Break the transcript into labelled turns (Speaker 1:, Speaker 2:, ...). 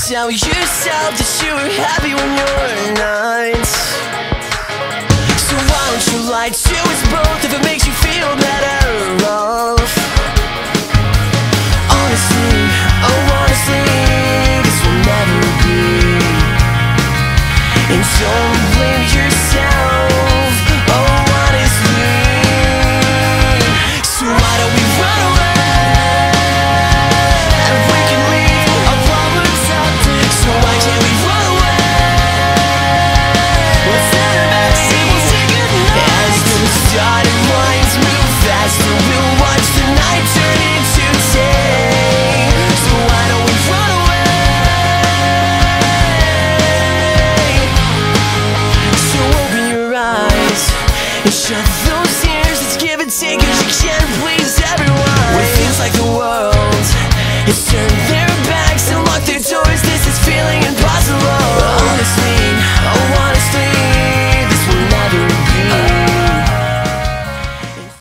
Speaker 1: tell yourself that you were happy when you're not. So why don't you lie to us both if it makes you feel better off? Honestly, oh honestly, this will never be. And don't blame yourself, oh honestly. So why don't we run away, and we can leave our problems out. So why can't we run away? Let's head back, say we'll say goodnight. As the starting lines move faster, we'll watch the night turn into day. So why don't we run away? So open your eyes and shut